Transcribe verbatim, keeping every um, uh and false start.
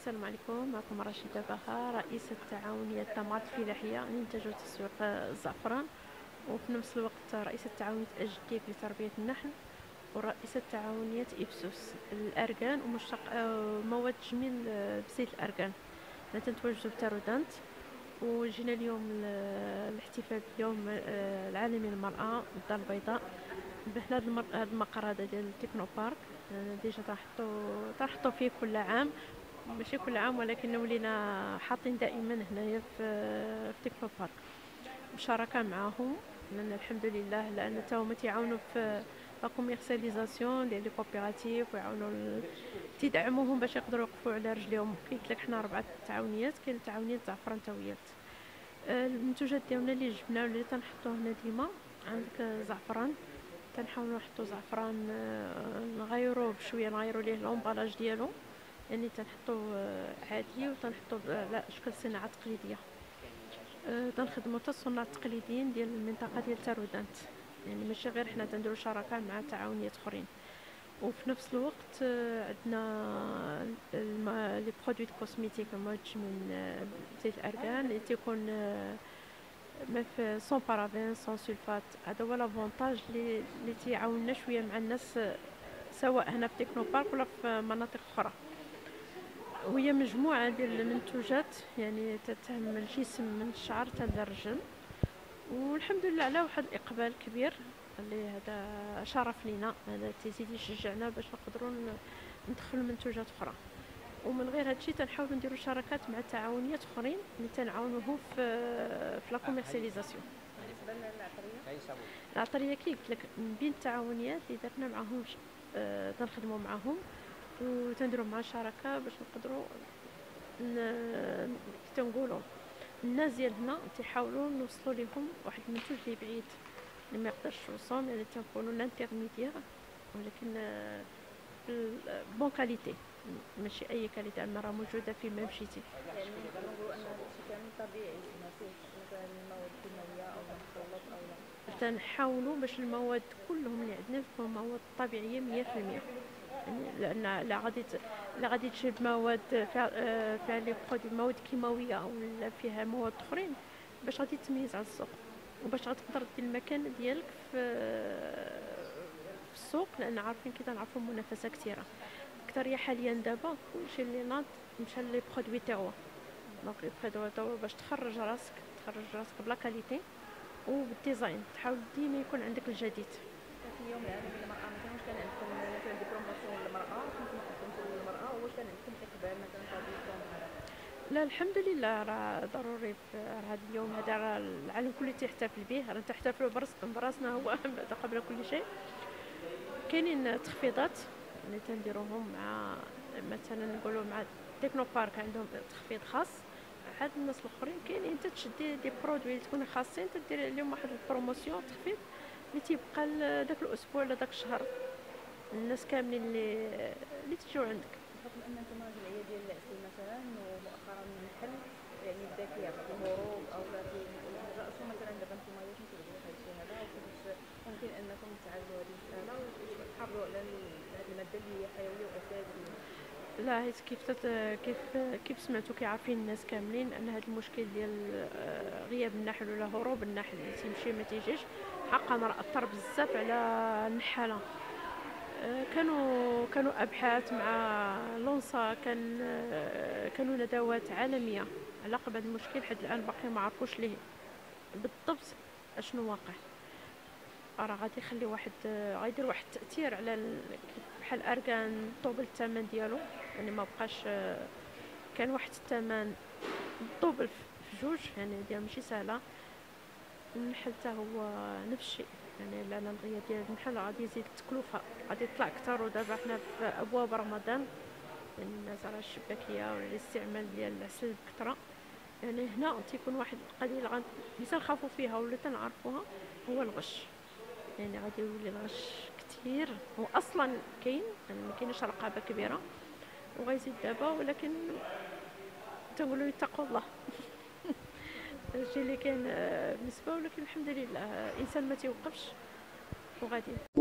السلام عليكم. معكم رشيدة بخا، رئيسة تعاونية تماط الفلاحية لإنتاج وتسويق الزعفران، وفي نفس الوقت رئيسة تعاونية أجديك لتربية النحل، ورئيسة تعاونية إبسوس الأركان ومشتق مواد تجميل بزيت الأركان. حنا تنتواجدو بتارودانت، وجينا اليوم الاحتفال بيوم العالمي للمرأة الدار البيضاء بحنا هاد المقر هذا ديال التكنو بارك. ديجا تنحطو تنحطو فيه كل عام، ماشي كل عام ولكن ولينا حاطين دائما هنايا في في تكنو بارك بشراكه معاهم، لان الحمد لله لان تا هما تيعاونوا في لا كوميرسياليزاسيون ديال لي كوبيراتيف، ويعاونوا تيدعموهم باش يقدروا يوقفوا على رجليهم. كاين لك حنا اربعه تعاونيات، كاين تعاونيه زعفران تاويات. المنتوجات ديالنا اللي جبنا واللي تنحطوه هنا ديما عندك زعفران، تنحاولوا نحطوا زعفران نغيروه بشويه، نغيروا ليه لومبالاج ديالو، يعني تنحطوا عادي وتنحطوا على اشكال صناعه تقليديه. أه تنخدموا حتى الصناع التقليديين ديال المنطقه ديال تارودانت، يعني ماشي غير حنا تنديروا شراكه مع تعاونيات اخرين. وفي نفس الوقت عندنا لي برودوي كوسميتيك المنتج من زيت الاركان اللي تيكون ما في سون بارافين سون سلفات. هذا هو لافونتاج اللي اللي تيعاوننا شويه مع الناس، سواء هنا في تكنو بارك ولا في مناطق اخرى. وهي مجموعه ديال المنتوجات يعني تتهم الجسم من الشعر حتى الرجل، والحمد لله على واحد الاقبال كبير اللي هذا شرف لينا. هذا تيزيد يشجعنا باش نقدروا ندخلوا منتوجات اخرى. ومن غير هادشي تنحاولوا نديروا شراكات مع تعاونيات اخرين اللي تنعاونوهم في في لا كوميرسياليزاسيون. بالنسبه للعطريه العطريه كي قلت لك من بين التعاونيات اللي درنا معاهم آه تنخدموا معاهم وتنديروا مع شراكه باش نقدروا تنقولوا الناس ديال هنا تيحاولوا نوصلوا لهم واحد المنتوج اللي بعيد اللي ما يقدرش يوصل، يعني تنكونوا لانترميديير ولكن بون كاليتي، ماشي اي كاليتي، اما راه موجوده فين ما مشيتي. يعني نقولوا ان هادشي كامل طبيعي، ما فيهش مثلا مواد كيماويه او مخلط او لا. تنحاولوا باش المواد كلهم اللي عندنا تكون مواد طبيعيه مية في المية، يعني لان لا غادي لا غادي تجيب مواد فيها فيها لي برودوي مواد كيماويه ولا فيها مواد اخرين باش غادي تميز على السوق، وباش غتقدر دير المكان ديالك في في السوق، لان عارفين كي تنعرفوا المنافسه كثيره. اكثريه حاليا دابا كلشي اللي ناض مشى لي برودوي تاعو، دونك لي برودوي تاعو باش تخرج راسك تخرج راسك بلا كاليتي وبالديزاين، تحاول ديما يكون عندك الجديد. في اليوم العالمي للمراه مثلا واش كان عندكم مثلا دي بروموسيون للمراه كنتم قدمتوا للمراه، واش كان عندكم اقبال مثلا في هذا اليوم؟ لا الحمد لله، راه ضروري في هذا اليوم هذا، راه العالم كله تيحتفل به، راه تحتفلوا براسنا هو قبل كل شيء. كاينين تخفيضات اللي تنديروهم مع مثلا نقولوا مع تكنو بارك عندهم تخفيض خاص. عاد الناس الاخرين كاينين انت تشدي دي برودوي اللي تكون خاصين تدير لهم واحد البروموسيون تخفيض اللي تيبقى لذاك الاسبوع ولا داك الشهر الناس كاملين اللي اللي تجيو عندك. بحكم ان انتم جمعيه ديال العسل مثلا ومؤخرا النحل يعني بدا كيعرف الهروب او لا كيرأسوا مثلا دابا انتم واش كتبغيو هذا الشيء هذا، وكيفاش ممكن انكم تعالجوا هذه المساله وتحافظوا على هذه الماده اللي هي حيويه واساسيه؟ لا هيت كيف تت... كيف كيف سمعتوا كيعرفين الناس كاملين ان هذا المشكل ديال غياب النحل ولا هروب النحل اللي تيمشي ما تيجيش حقا راه اثر بزاف على النحاله. كانوا كانوا ابحاث مع لونسا، كان كانوا ندوات عالميه على قبل المشكل، حد الان باقي ما عرفوش ليه بالضبط اشنو واقع. راه غادي يخلي واحد غيدير واحد التاثير على بحال اركان طوبل الثمن ديالو، يعني ما بقاش كان واحد الثمن طوبل في جوج، يعني ديال ماشي سهله. النحل حتى هو نفس الشيء، يعني لان الغياب ديال النحل غادي يزيد التكلفه غادي يطلع اكثر. ودابا حنا في ابواب رمضان، يعني الناس راه الشباكيه ولا الاستعمال ديال العسل بكثره، يعني هنا تيكون واحد القضيه اللي اللي تنخافوا فيها ولا تنعرفوها هو الغش، يعني غادي يولي الغش كثير. هو اصلا كاين يعني ما كاينش رقابه كبيره وغيزيد دابا، ولكن تنقولوا يتقوا الله. الشيء اللي كان بالنسبه، ولكن الحمد لله الانسان ما تيوقفش وغادي